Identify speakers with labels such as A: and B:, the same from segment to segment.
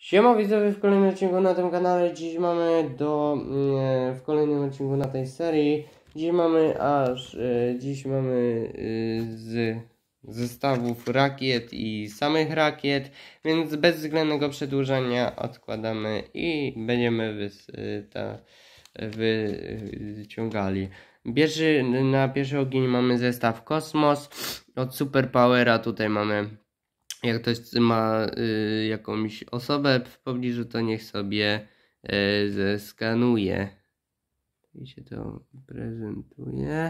A: Siema widzowie, w kolejnym odcinku na tym kanale. Dziś mamy w kolejnym odcinku na tej serii. Dziś mamy z zestawów rakiet i samych rakiet, więc bez względnego przedłużania odkładamy i będziemy wyciągali. Na pierwszy ogień mamy zestaw Kosmos od Superpowera. Tutaj mamy, jak ktoś ma jakąś osobę w pobliżu, to niech sobie zeskanuje. I się to prezentuje.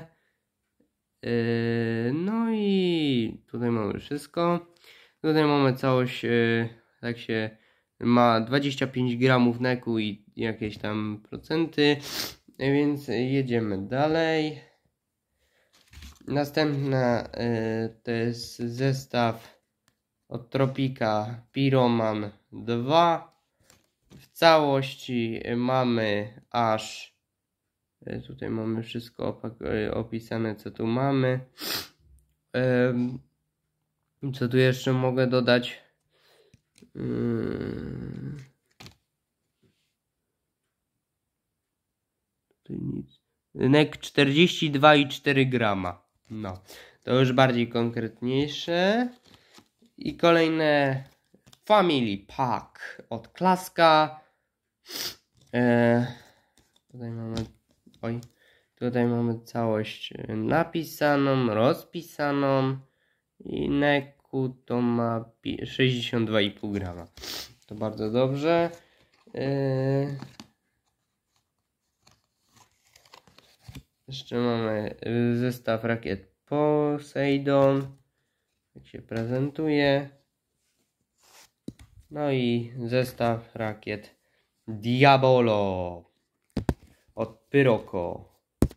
A: No i tutaj mamy wszystko. Tutaj mamy całość, tak się ma 25 gramów neku i jakieś tam procenty. Więc jedziemy dalej. Następna to jest zestaw od Tropika Pyroman 2. W całości mamy aż, tutaj mamy wszystko opisane, co tu mamy. Co tu jeszcze mogę dodać? Tutaj nic. Nek 42,4 grama. No, to już bardziej konkretniejsze. I kolejne Family Pack od Klaska. Tutaj mamy całość napisaną, rozpisaną. I neku to ma 62,5 grama. To bardzo dobrze. Jeszcze mamy zestaw rakiet Poseidon. Jak się prezentuje. No i zestaw rakiet Diabolo od Pyroco.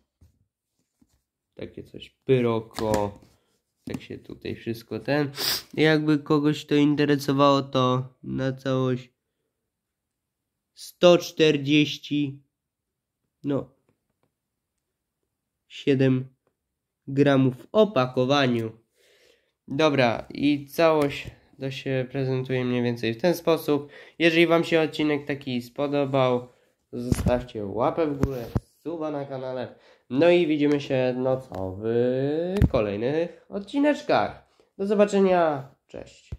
A: Takie coś, Pyroco. Tak się tutaj wszystko Jakby kogoś to interesowało, to na całość 7 gramów w opakowaniu. Dobra, i całość to się prezentuje mniej więcej w ten sposób. Jeżeli wam się odcinek taki spodobał, zostawcie łapę w górę, suba na kanale. No i widzimy się w kolejnych odcineczkach. Do zobaczenia, cześć.